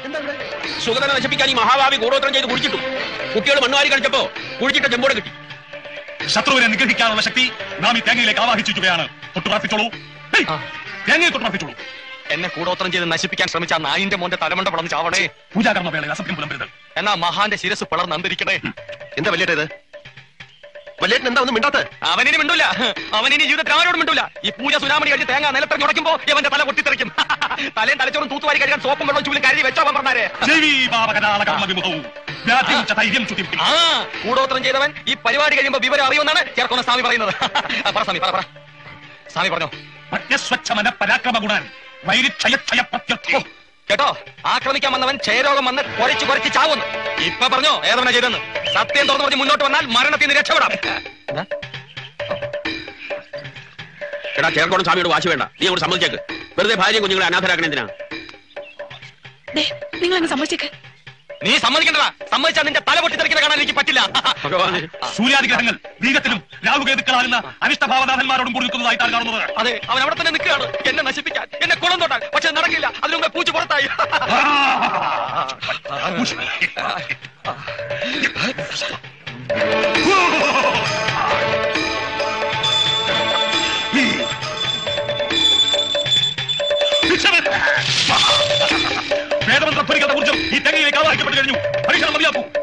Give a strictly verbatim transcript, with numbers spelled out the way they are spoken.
സുഗതനെ നശിപ്പിക്കാൻ ഈ മഹാഭാവി കൂടോത്രം ചെയ്ത് കുടിച്ചിട്ടു. കുട്ടികൾ മണ്ണുവാരി കളിച്ചപ്പോ കുഴിച്ചിട്ട ചെമ്പോടെ കിട്ടി. ശത്രുവിനെ നിഗ്രഹിക്കാനുള്ള ശക്തി നാം ഈ തേങ്ങയിലേക്ക് ആവാഹിച്ചിരിക്കുകയാണ്. തൊട്ട് പ്രാർത്ഥിച്ചോളൂ, തേങ്ങയെ തൊട്ട് പ്രാർത്ഥിച്ചോളൂ. എന്നെ കൂടോത്രം ചെയ്ത് നശിപ്പിക്കാൻ ശ്രമിച്ച നായിന്റെ മോന്റെ തലമണ്ട പിളർന്ന് ചാവണേ. പൂജാകർമ്മ വേളയിൽ അസഭ്യം പുലമ്പരുത്. എന്നാ മഹാന്റെ ശിരസ് പിളർന്ന് അന്തരിക്കണേ. എന്താ വലിയേട്ടത്? വലിയേട്ടൻ എന്താ ഒന്നും മിണ്ടാത്ത? അവനിനി മിണ്ടൂല, അവനിനി ജീവിതത്തിൽ ആരോടും മിണ്ടൂല. ഈ പൂജ സുനാമണി കഴിച്ച് തേങ്ങ നിലത്തെറിഞ്ഞ് ഉടയ്ക്കുമ്പോ ഇവന്റെ തല പൊട്ടിത്തെറിക്കും. തലയും തലച്ചോറും തൂത്തുവാരി കഴിക്കാൻ സോപ്പും വെള്ളം ചൂലും കരുതി വെച്ചോ പറഞ്ഞാരെ. ആ കൂടോത്രം ചെയ്തവൻ ഈ പരിപാടി കഴിയുമ്പോ വിവരം അറിയുമെന്നാണ് ചേർക്കൊന്ന സ്വാമി പറയുന്നത്. പറ സ്വാമി, പറ പറ സ്വാമി പറഞ്ഞോ. കേട്ടോ, ആക്രമിക്കാൻ വന്നവൻ ക്ഷയരോഗം വന്ന് കുറച്ച് കുറച്ച് ചാവുന്നു. ഇപ്പൊ പറഞ്ഞോ ഏതവനാ ചെയ്തെന്ന്. സത്യം തുറന്നു പറഞ്ഞ് മുന്നോട്ട് വന്നാൽ മരണത്തിൽ നിന്ന് രക്ഷപ്പെടാം. എടാ ചേർക്കോണം സ്വാമിയോട് വാശി വേണ്ട. നീ അങ്ങോട്ട് സമ്മതിച്ചേക്ക്. വെറുതെ ഭാര്യയും കുഞ്ഞുങ്ങളെ അനാഥരാക്കണ എന്തിനാ? നിങ്ങൾ അങ്ങ് സമ്മതിച്ചേക്ക്. നീ സമ്മതിക്കണ്ടടാ. സമ്മതിച്ചാൽ നിന്റെ തല പൊട്ടിത്തെറിക്കുന്ന കാണാൻ എനിക്ക് പറ്റില്ല. സൂര്യാദിഗ്രഹങ്ങൾ ദീപത്തിലും രാഹുകേതുക്കളാകുന്ന അനിഷ്ടഭാവനാഥന്മാരോടും കൂടി നിൽക്കുന്നതായിട്ടാണ് കാണുന്നത്. അതെ, അവൻ അവിടെ തന്നെ നിൽക്കുകയാണ് എന്നെ നശിപ്പിക്കാൻ, എന്നെ കുളം തൊട്ടാൻ. പക്ഷെ നടക്കില്ല. അതിനു മുമ്പേ പൂച്ച പുറത്തായി. വേദമന്ത്രധ്വനികളുടെ ഊർജ്ജം ഈ തെങ്ങയിലേക്ക് ആവാഹിക്കപ്പെട്ടു കഴിഞ്ഞു. പരീക്ഷണം മതിയാക്കൂ.